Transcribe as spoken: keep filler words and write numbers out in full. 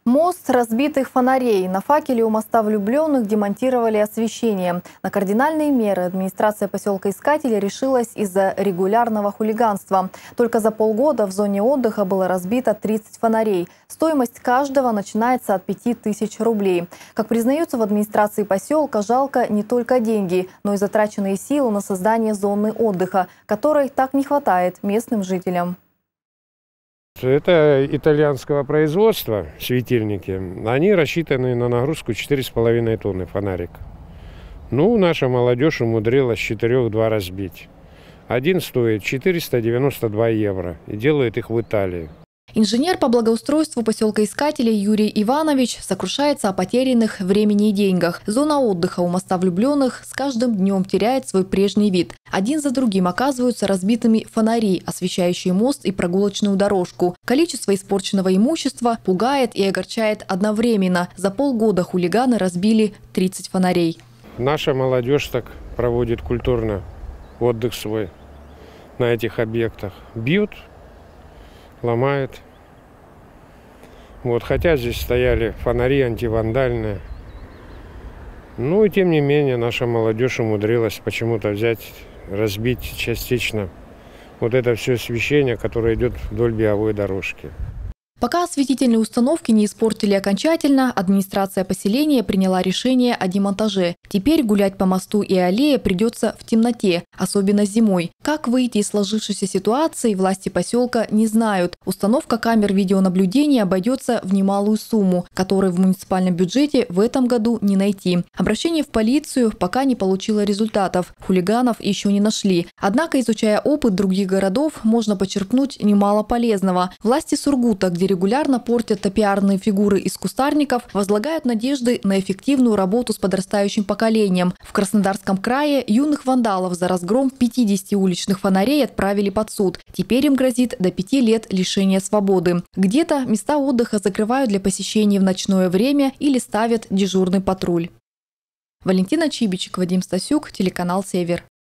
Мост разбитых фонарей. На факеле у моста влюбленных демонтировали освещение. На кардинальные меры администрация поселка Искатели решилась из-за регулярного хулиганства. Только за полгода в зоне отдыха было разбито тридцать фонарей. Стоимость каждого начинается от пяти тысяч рублей. Как признаются в администрации поселка, жалко не только деньги, но и затраченные силы на создание зоны отдыха, которой так не хватает местным жителям. Это итальянского производства светильники. Они рассчитаны на нагрузку четыре с половиной тонны фонарик. Ну, наша молодежь умудрилась с четырех два разбить. Один стоит четыреста девяносто два евро и делает их в Италии. Инженер по благоустройству поселка Искатели Юрий Иванович сокрушается о потерянных времени и деньгах. Зона отдыха у моста влюбленных с каждым днем теряет свой прежний вид. Один за другим оказываются разбитыми фонари, освещающие мост и прогулочную дорожку. Количество испорченного имущества пугает и огорчает одновременно. За полгода хулиганы разбили тридцать фонарей. Наша молодежь так проводит культурно отдых свой на этих объектах. Бьют, ломает. Вот, хотя здесь стояли фонари антивандальные. Ну и тем не менее наша молодежь умудрилась почему-то взять, разбить частично вот это все освещение, которое идет вдоль беговой дорожки. Пока осветительные установки не испортили окончательно, администрация поселения приняла решение о демонтаже. Теперь гулять по мосту и аллее придется в темноте, особенно зимой. Как выйти из сложившейся ситуации, власти поселка не знают. Установка камер видеонаблюдения обойдется в немалую сумму, которой в муниципальном бюджете в этом году не найти. Обращение в полицию пока не получило результатов. Хулиганов еще не нашли. Однако, изучая опыт других городов, можно почерпнуть немало полезного. Власти Сургута, где регулярно портят топиарные фигуры из кустарников, возлагают надежды на эффективную работу с подрастающим поколением. В Краснодарском крае юных вандалов за разгром пятидесяти уличных фонарей отправили под суд. Теперь им грозит до пяти лет лишения свободы. Где-то места отдыха закрывают для посещений в ночное время или ставят дежурный патруль. Валентина Чибичек, Вадим Стасюк, телеканал «Север».